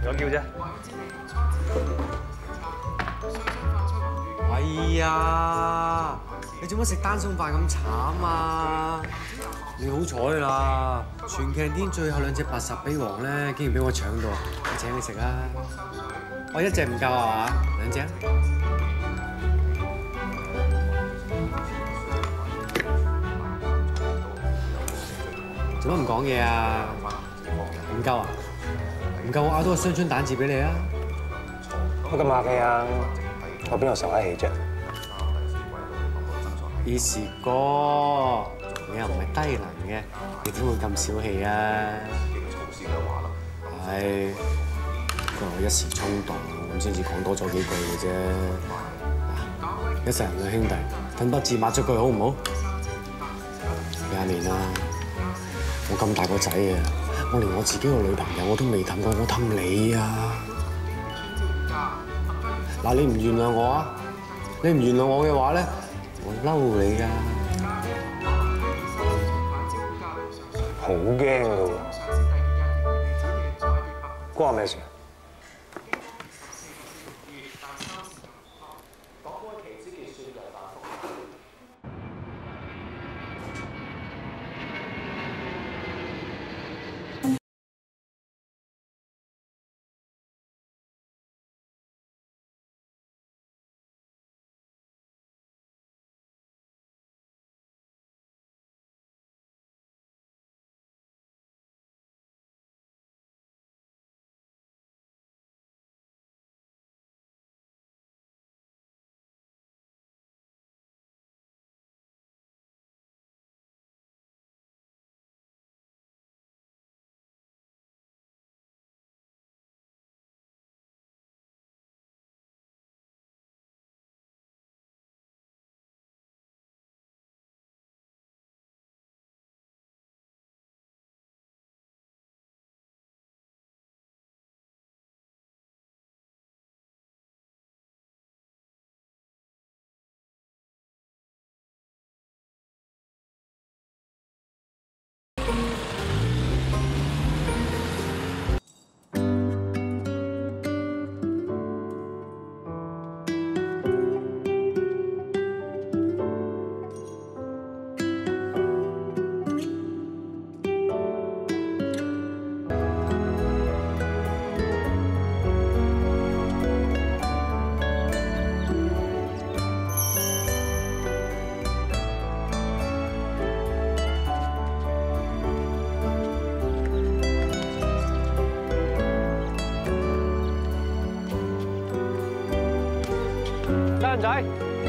我叫啫。 哎呀，你做乜食單餸飯咁慘啊？你好彩啦，全劇天最後2隻80比王咧，竟然俾我搶到，我請你食啊！我1隻唔夠啊嘛，2隻。做乜唔講嘢啊？唔夠啊？唔夠我咬多個雙春蛋治俾你啊！ 我咁客氣啊，我邊度受得起啫？ 以時哥，你又唔係低能嘅，你點會咁小氣啊？係，不過我一時衝動，咁先至講多咗幾句嘅啫。一世人嘅兄弟，吞不至抹咗句好唔好？20年啦，我咁大個仔啊，我連我自己個女朋友我都未氹過，我氹你啊！嗱，你唔原諒我啊？你唔原諒我嘅話咧，我嬲你㗎！ 好驚㗎喎，關我咩事？靚仔。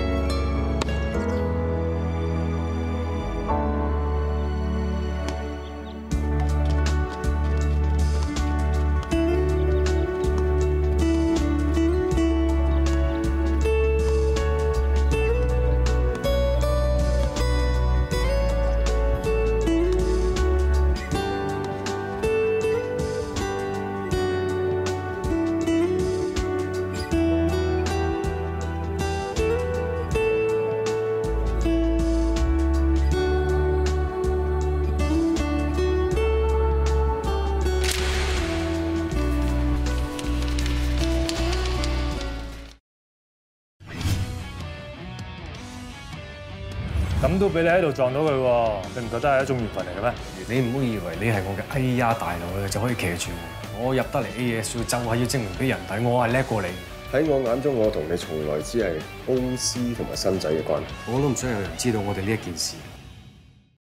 咁都俾你喺度撞到佢喎，你唔覺得係一種緣分嚟嘅咩？ 你唔好以為你係我嘅哎呀大佬咧就可以騎住我，我入得嚟 ASU 就係要證明俾人睇，我係叻過你。 喺我眼中，我同你從來只係公司同埋新仔嘅關係。 我都唔想有人知道我哋呢一件事。